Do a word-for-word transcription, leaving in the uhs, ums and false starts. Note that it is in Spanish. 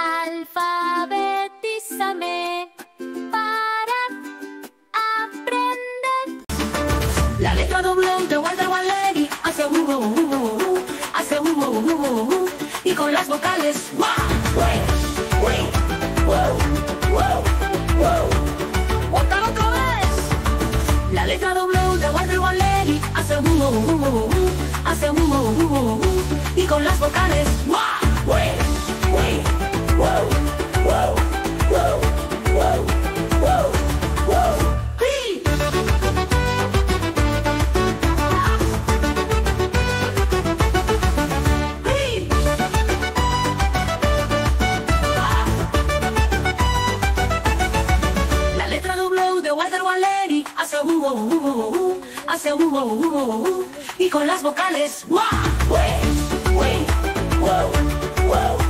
Alfabetízame para aprender. La letra W de Walter Wanley hace uh, uh, uh, uh, hace uh, uh, uh, uh, y con las vocales wow, wow, wow, wow, wow. Otra otra vez. La letra W de Walter Wanley hace uh, uh, uh, uh, hace uh, uh, uh, uh, y con las vocales wow, wow, wow, wow, wow, wow, wow, wow. Hace uh, uh, uh, uh, hace uh, uh, uh, uh, y con las vocales wow, wow, wow, wow, wow.